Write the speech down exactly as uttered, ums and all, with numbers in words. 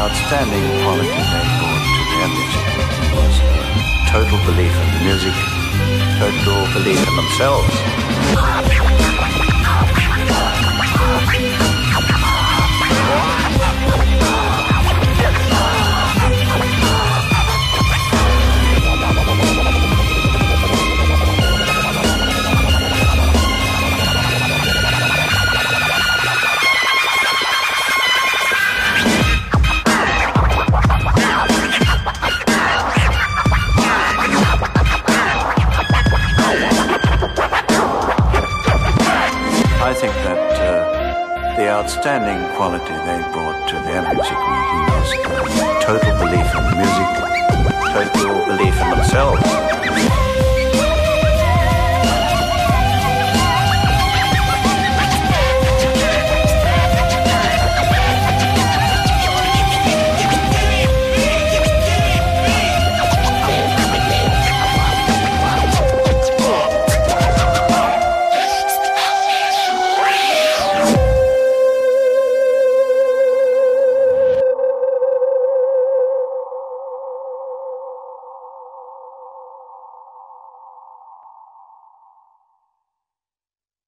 outstanding quality they brought to their music was total belief in the music, total belief in themselves. I think that uh, the outstanding quality they brought to their music making was uh, total belief in the music, total belief in themselves.